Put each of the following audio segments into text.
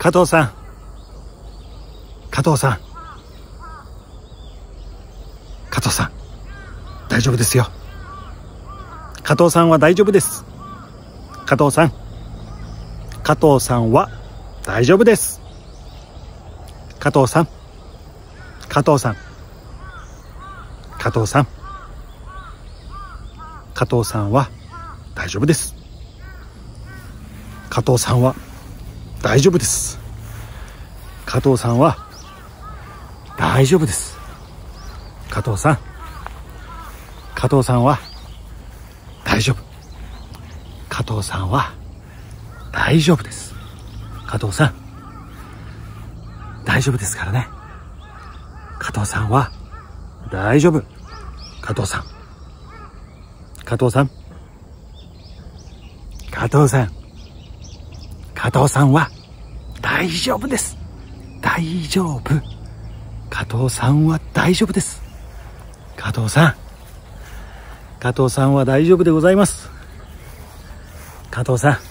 加藤さん、加藤さん、加藤さん、大丈夫ですよ。加藤さんは大丈夫です。加藤さん、加藤さんは大丈夫です。加藤さん、加藤さん、加藤さん、加藤さんは大丈夫です。加藤さんは大丈夫です。加藤さんは大丈夫です。加藤さん、加藤さんは大丈夫。加藤さんは大丈夫です。加藤さん、大丈夫ですからね。加藤さんは大丈夫。加藤さん、加藤さん、加藤さん、加藤さんは大丈夫です。大丈夫。加藤さんは大丈夫です。加藤さん、加藤さんは大丈夫でございます。加藤さん、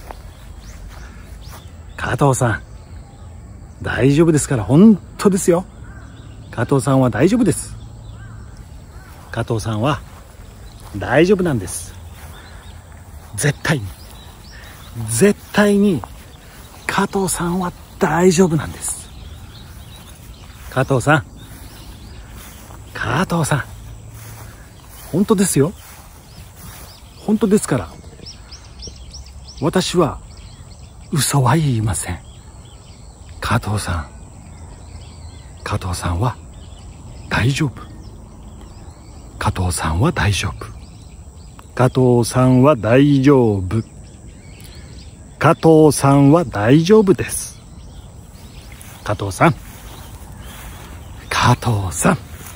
加藤さん、大丈夫ですから。本当ですよ。加藤さんは大丈夫です。加藤さんは大丈夫なんです。絶対に、絶対に加藤さんは大丈夫なんです。加藤さん、加藤さん、本当ですよ。本当ですから。私は嘘は言いません。加藤さん、加藤さんは大丈夫。加藤さんは大丈夫。加藤さんは大丈夫。加藤さんは大丈夫です。加藤さん、加藤さん、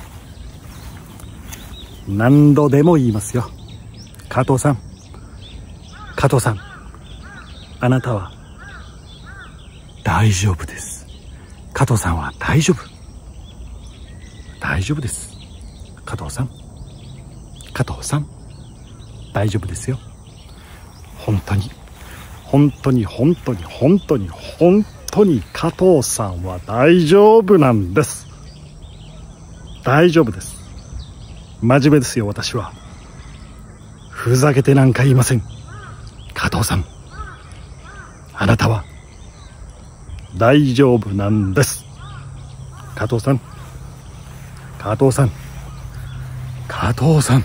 何度でも言いますよ。加藤さん、加藤さん、あなたは大丈夫です。加藤さんは大丈夫。大丈夫です。加藤さん、加藤さん、大丈夫ですよ。本当に、本当に、本当に、本当に、本当に加藤さんは大丈夫なんです。大丈夫です。真面目ですよ、私は。ふざけてなんか言いません。加藤さん、あなたは大丈夫なんです。加藤さん、加藤さん、加藤さん、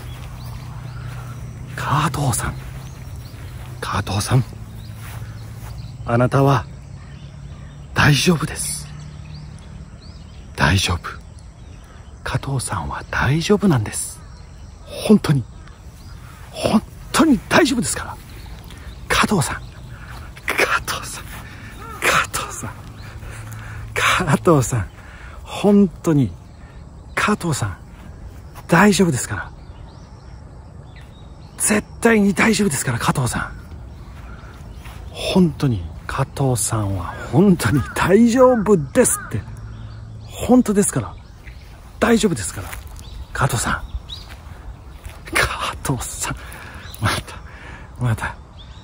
加藤さん、加藤さん、あなたは大丈夫です。大丈夫。加藤さんは大丈夫なんです。本当に、本当に大丈夫ですから。加藤さん、加藤さん、加藤さん、加藤さん、本当に加藤さん大丈夫ですから。絶対に大丈夫ですから。加藤さん、本当に加藤さんは本当に大丈夫ですって。本当ですから。大丈夫ですから。加藤さん、加藤さん、また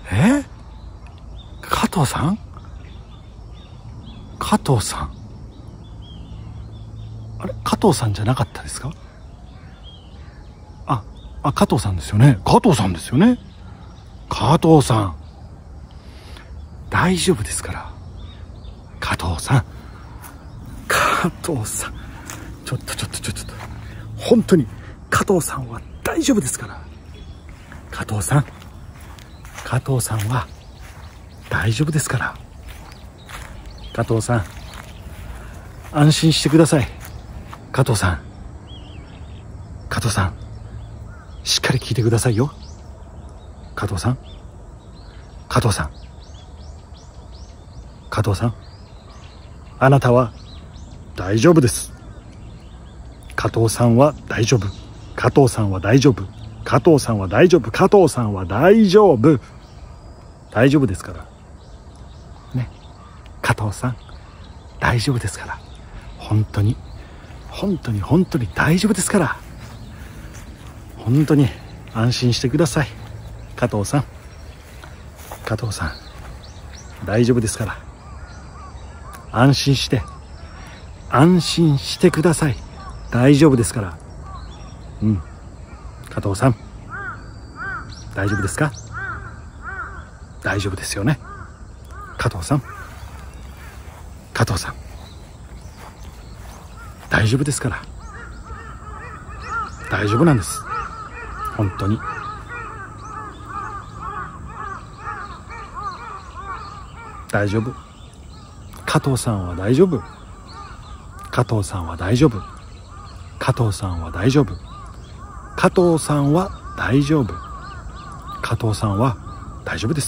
加藤さん、加藤さん、あれ、加藤さんじゃなかったですか？加藤さんですよね。加藤さんですよね。加藤さん、大丈夫ですから。加藤さん、加藤さん、ちょっと本当に加藤さんは大丈夫ですから。加藤さん、加藤さんは大丈夫ですから。加藤さん、安心してください。加藤さん、加藤さん、しっかり聞いてくださいよ。加藤さん、加藤さん、加藤さん、あなたは大丈夫です。加藤さんは大丈夫。加藤さんは大丈夫。加藤さんは大丈夫。加藤さんは大丈夫。大丈夫ですからね。加藤さん、大丈夫ですから。本当に、本当に、本当に大丈夫ですから。本当に安心してください。加藤さん、加藤さん、大丈夫ですから。 安心してください。大丈夫ですから。加藤さん、大丈夫ですか？大丈夫ですよね。加藤さん、大丈夫ですから。大丈夫なんです、本当に。大丈夫。加藤さんは大丈夫。加藤さんは大丈夫。加藤さんは大丈夫。加藤さんは大丈夫。加藤さんは大丈夫です。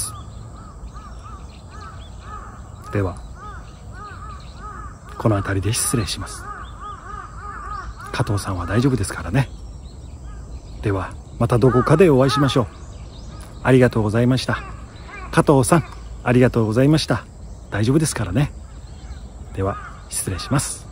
ではこの辺りで失礼します。加藤さんは大丈夫ですからね。ではまたどこかでお会いしましょう。ありがとうございました。加藤さん、ありがとうございました。大丈夫ですからね。では失礼します。